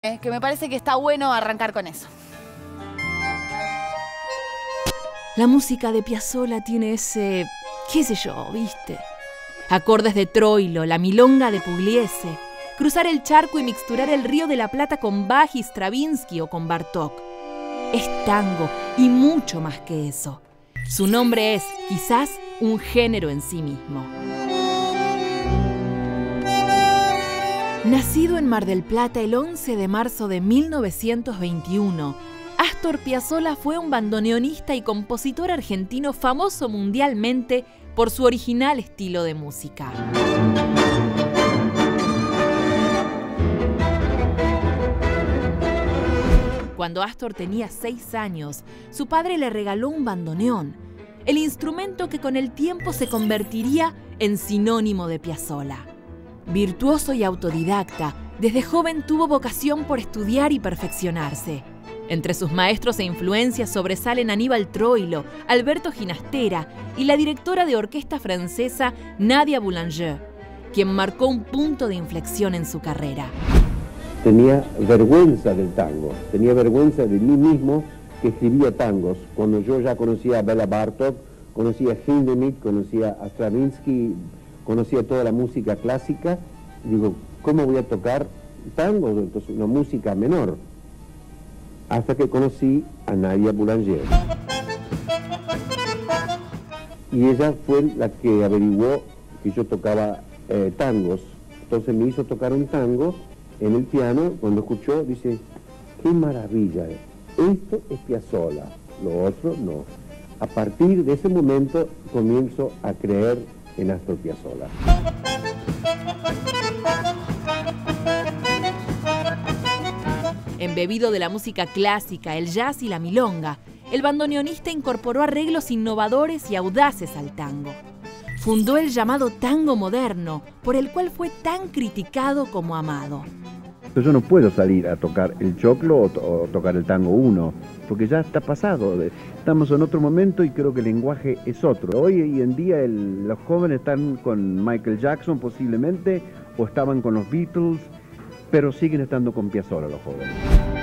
que me parece que está bueno arrancar con eso. La música de Piazzolla tiene ese, qué sé yo, ¿viste? Acordes de Troilo, la milonga de Pugliese, cruzar el charco y mixturar el Río de la Plata con Bach y Stravinsky o con Bartók. Es tango y mucho más que eso. Su nombre es, quizás, un género en sí mismo. Nacido en Mar del Plata el 11 de marzo de 1921, Astor Piazzolla fue un bandoneonista y compositor argentino famoso mundialmente por su original estilo de música. Cuando Astor tenía 6 años, su padre le regaló un bandoneón, el instrumento que con el tiempo se convertiría en sinónimo de Piazzolla. Virtuoso y autodidacta, desde joven tuvo vocación por estudiar y perfeccionarse. Entre sus maestros e influencias sobresalen Aníbal Troilo, Alberto Ginastera y la directora de orquesta francesa Nadia Boulanger, quien marcó un punto de inflexión en su carrera. Tenía vergüenza del tango, tenía vergüenza de mí mismo que escribía tangos. Cuando yo ya conocía a Bela Bartók, conocía a Hindemith, conocía a Stravinsky, conocía toda la música clásica, digo, ¿cómo voy a tocar tango? Entonces, una música menor. Hasta que conocí a Nadia Boulanger. Y ella fue la que averiguó que yo tocaba tangos. Entonces me hizo tocar un tango en el piano. Cuando escuchó, dice, ¡qué maravilla! Esto es Piazzolla, lo otro no. A partir de ese momento comienzo a creer en Astor Piazzolla. Embebido de la música clásica, el jazz y la milonga, el bandoneonista incorporó arreglos innovadores y audaces al tango. Fundó el llamado tango moderno, por el cual fue tan criticado como amado. Yo no puedo salir a tocar el choclo o tocar el tango 1, porque ya está pasado. Estamos en otro momento y creo que el lenguaje es otro. Hoy en día los jóvenes están con Michael Jackson posiblemente, o estaban con los Beatles, pero siguen estando con Piazzolla los jóvenes.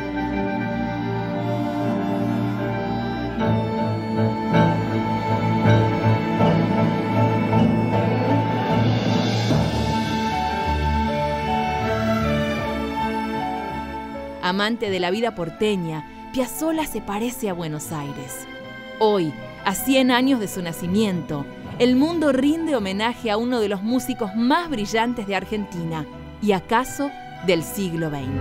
Amante de la vida porteña, Piazzolla se parece a Buenos Aires. Hoy, a 100 años de su nacimiento, el mundo rinde homenaje a uno de los músicos más brillantes de Argentina y acaso del siglo XX.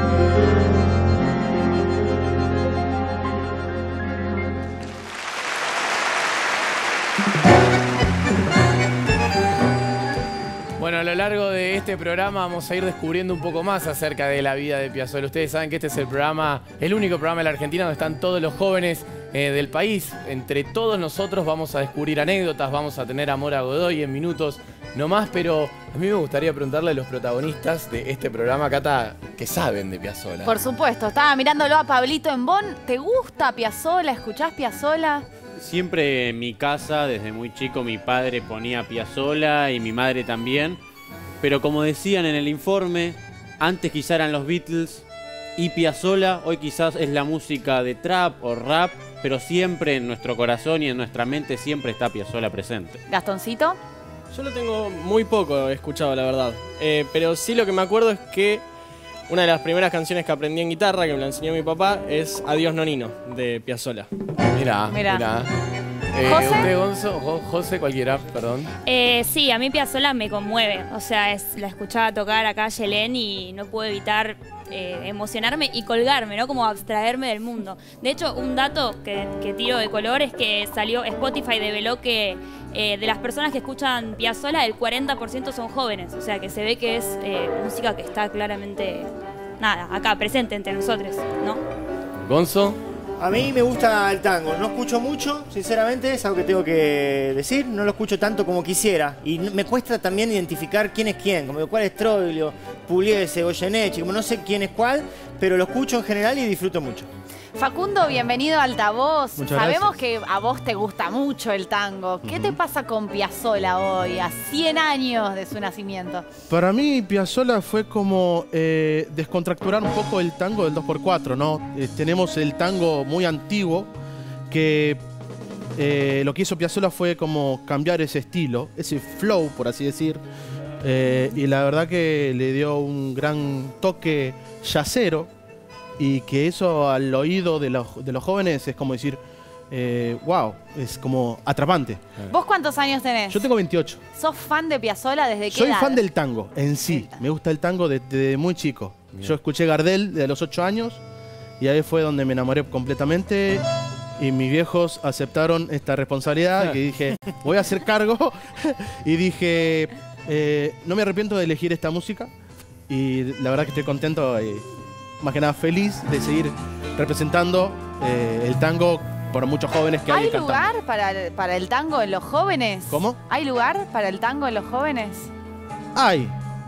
Bueno, a lo largo de este programa vamos a ir descubriendo un poco más acerca de la vida de Piazzolla. Ustedes saben que este es el único programa de la Argentina donde están todos los jóvenes del país. Entre todos nosotros vamos a descubrir anécdotas, vamos a tener a Mora Godoy en minutos nomás, pero a mí me gustaría preguntarle a los protagonistas de este programa, Cata, ¿qué saben de Piazzolla? Por supuesto, estaba mirándolo a Pablito en Bonn. ¿Te gusta Piazzolla? ¿Escuchás Piazzolla? Siempre en mi casa, desde muy chico, mi padre ponía Piazzolla y mi madre también. Pero como decían en el informe, antes quizá eran los Beatles y Piazzolla, hoy quizás es la música de trap o rap, pero siempre en nuestro corazón y en nuestra mente siempre está Piazzolla presente. ¿Gastoncito? Yo lo tengo muy poco escuchado, la verdad. Pero sí lo que me acuerdo es que una de las primeras canciones que aprendí en guitarra, que me la enseñó mi papá, es Adiós Nonino, de Piazzolla. Mirá. ¿José? ¿Usted, Gonzo? José, cualquiera, perdón. Sí, a mí Piazzolla me conmueve. O sea, la escuchaba tocar acá a Yelén y no puedo evitar emocionarme y colgarme, ¿no? Como abstraerme del mundo. De hecho, un dato que tiro de color es que salió Spotify, develó que de las personas que escuchan Piazzolla, el 40% son jóvenes. O sea, que se ve que es música que está claramente, acá, presente entre nosotros, ¿no? ¿Gonzo? A mí me gusta el tango, no escucho mucho, sinceramente, es algo que tengo que decir, no lo escucho tanto como quisiera. Y me cuesta también identificar quién es quién, como cuál es Troilo, Pugliese, Goyeneche, como no sé quién es cuál, pero lo escucho en general y disfruto mucho. Facundo, bienvenido a Altavoz. Muchas Sabemos gracias. que a vos te gusta mucho el tango. ¿Qué te pasa con Piazzolla hoy, a 100 años de su nacimiento? Para mí, Piazzolla fue como descontracturar un poco el tango del 2x4, ¿no? Tenemos el tango muy antiguo que lo que hizo Piazzolla fue como cambiar ese estilo, ese flow, por así decir. Y la verdad que le dio un gran toque jazzero. Y que eso al oído de los jóvenes es como decir, wow, es como atrapante. ¿Vos cuántos años tenés? Yo tengo 28. ¿Sos fan de Piazzolla desde qué Soy edad? fan del tango en sí. Me gusta el tango desde muy chico. Bien. Yo escuché Gardel desde los 8 años y ahí fue donde me enamoré completamente. Y mis viejos aceptaron esta responsabilidad y dije, voy a hacer cargo. Y dije, no me arrepiento de elegir esta música. Y la verdad que estoy contento y más que nada feliz de seguir representando el tango por muchos jóvenes que hay ¿Hay cantando. lugar para el tango en los jóvenes? ¿Cómo? ¿Hay lugar para el tango en los jóvenes? Hay.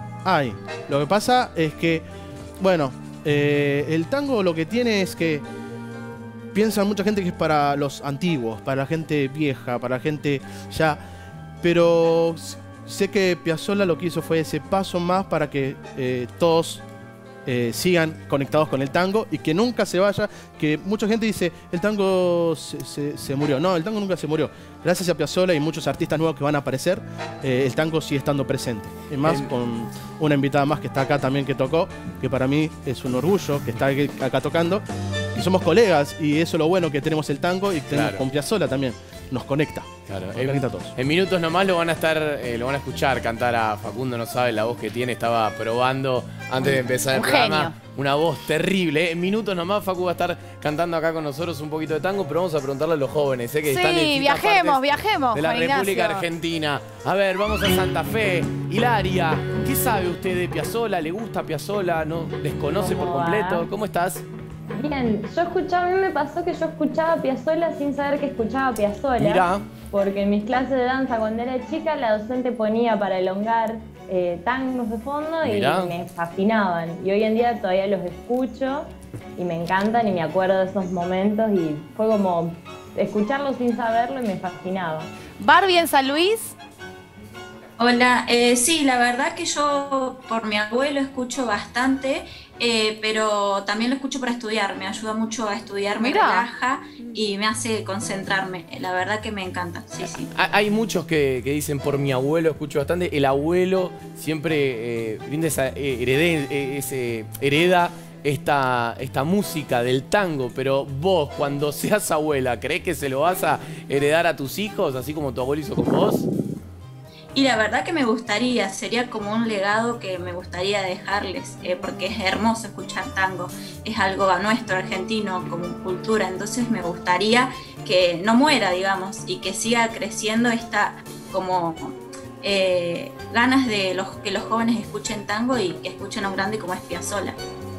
Lo que pasa es que, bueno, el tango lo que tiene es que piensa mucha gente que es para los antiguos, para la gente vieja, para la gente ya... Pero sé que Piazzolla lo que hizo fue ese paso más para que todos sigan conectados con el tango y que nunca se vaya, que mucha gente dice el tango se murió. No, el tango nunca se murió. Gracias a Piazzolla y muchos artistas nuevos que van a aparecer, el tango sigue estando presente. Y más con una invitada más que está acá también que tocó, que para mí es un orgullo que está acá tocando. Y somos colegas y eso es lo bueno que tenemos el tango y tenemos Claro. con Piazzolla también. Nos conecta. Claro, Nos conecta a todos. en minutos nomás lo van a escuchar cantar a Facundo, no sabe la voz que tiene, estaba probando antes de empezar el Un programa. genio. Una voz terrible. En minutos nomás Facu va a estar cantando acá con nosotros un poquito de tango, pero vamos a preguntarle a los jóvenes, que están en Sí, distintas viajemos partes de la Juan República Ignacio. Argentina. A ver, vamos a Santa Fe. Hilaria, ¿qué sabe usted de Piazzolla? ¿Le gusta Piazzolla? ¿No desconoce por ¿Cómo va? completo? ¿Cómo estás? Bien, a mí me pasó que yo escuchaba Piazzolla sin saber que escuchaba Piazzolla. Mirá. Porque en mis clases de danza cuando era chica la docente ponía para elongar tangos de fondo y Mirá. me fascinaban. Y hoy en día todavía los escucho y me encantan y me acuerdo de esos momentos y fue como escucharlo sin saberlo y me fascinaba. Barbie en San Luis. Hola, sí, la verdad que yo por mi abuelo escucho bastante, pero también lo escucho para estudiar, me ayuda mucho a estudiar, me Mirá. relaja y me hace concentrarme, la verdad que me encanta, sí, sí. Hay muchos que dicen por mi abuelo, escucho bastante. El abuelo siempre brinda hereda esta música del tango, pero vos cuando seas abuela, ¿crees que se lo vas a heredar a tus hijos, así como tu abuelo hizo con vos? Y la verdad que me gustaría, sería como un legado que me gustaría dejarles, porque es hermoso escuchar tango, es algo nuestro, argentino, como cultura, entonces me gustaría que no muera, digamos, y que siga creciendo esta como ganas de que los jóvenes escuchen tango y que escuchen a un grande como es Piazzolla.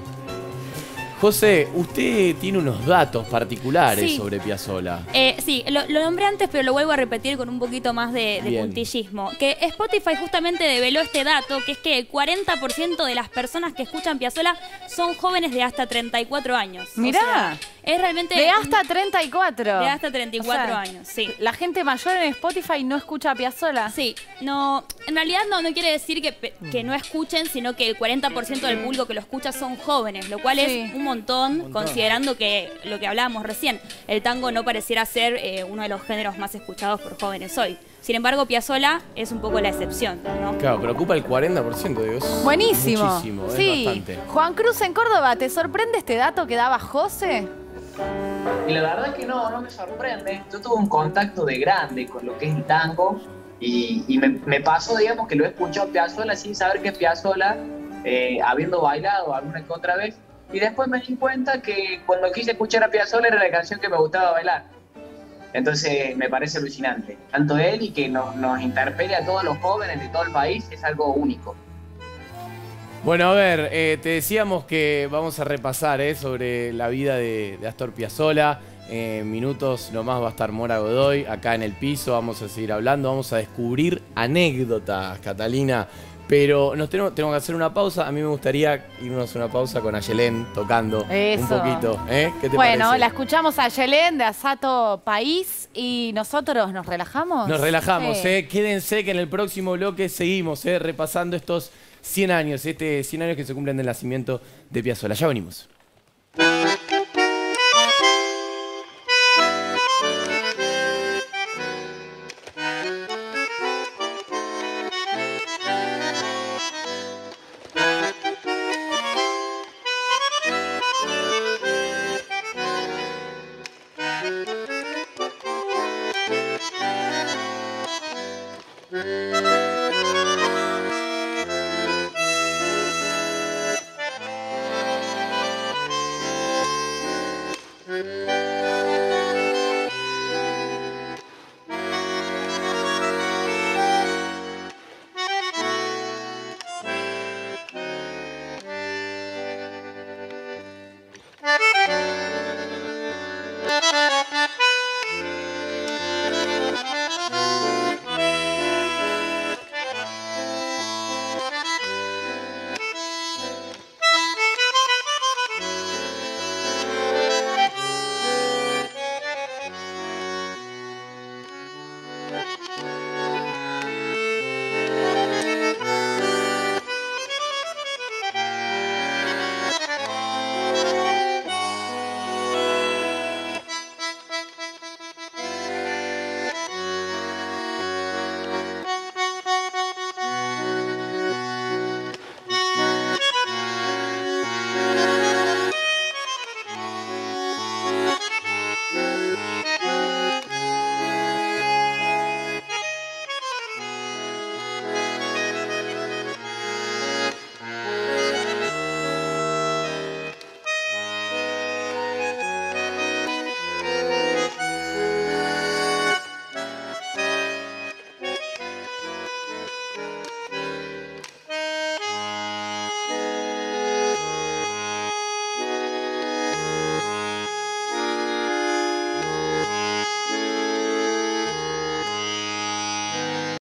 José, usted tiene unos datos particulares Sí. sobre Piazzolla. Sí, lo nombré antes, pero lo vuelvo a repetir con un poquito más de Bien. puntillismo. Que Spotify justamente develó este dato, que es que el 40% de las personas que escuchan Piazzolla son jóvenes de hasta 34 años. Mirá. O sea, es realmente... De hasta 34. De hasta 34 O sea, años, sí. La gente mayor en Spotify no escucha a Piazzolla. Sí, no, en realidad no quiere decir que no escuchen, sino que el 40% del público que lo escucha son jóvenes, lo cual Sí. es un montón, considerando que lo que hablábamos recién, el tango no pareciera ser uno de los géneros más escuchados por jóvenes hoy. Sin embargo, Piazzolla es un poco la excepción, ¿no? Claro, pero ocupa el 40%, digo, es Buenísimo. muchísimo, Sí. es bastante. Juan Cruz en Córdoba, ¿te sorprende este dato que daba José? Y la verdad que no me sorprende. Yo tuve un contacto de grande con lo que es el tango y me pasó, digamos, que lo he escuchado Piazzolla sin saber que es Piazzolla, habiendo bailado alguna que otra vez. Y después me di cuenta que cuando quise escuchar a Piazzolla era la canción que me gustaba bailar. Entonces me parece alucinante. Tanto él y que nos interpele a todos los jóvenes de todo el país es algo único. Bueno, a ver, te decíamos que vamos a repasar sobre la vida de Astor Piazzolla. En minutos nomás va a estar Mora Godoy acá en el piso. Vamos a seguir hablando, vamos a descubrir anécdotas, Catalina, Pero tenemos que hacer una pausa. A mí me gustaría irnos a una pausa con Ayelén tocando un poquito. ¿Qué te bueno, parece? la escuchamos a Ayelén de Asato País y nosotros nos relajamos. Nos relajamos, Quédense que en el próximo bloque seguimos, repasando estos 100 años, 100 años que se cumplen del nacimiento de Piazzolla. Ya venimos.